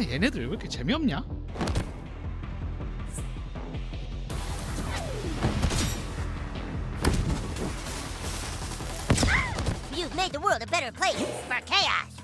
얘네들 왜 이렇게 재미없냐? You've made the world a better place for chaos.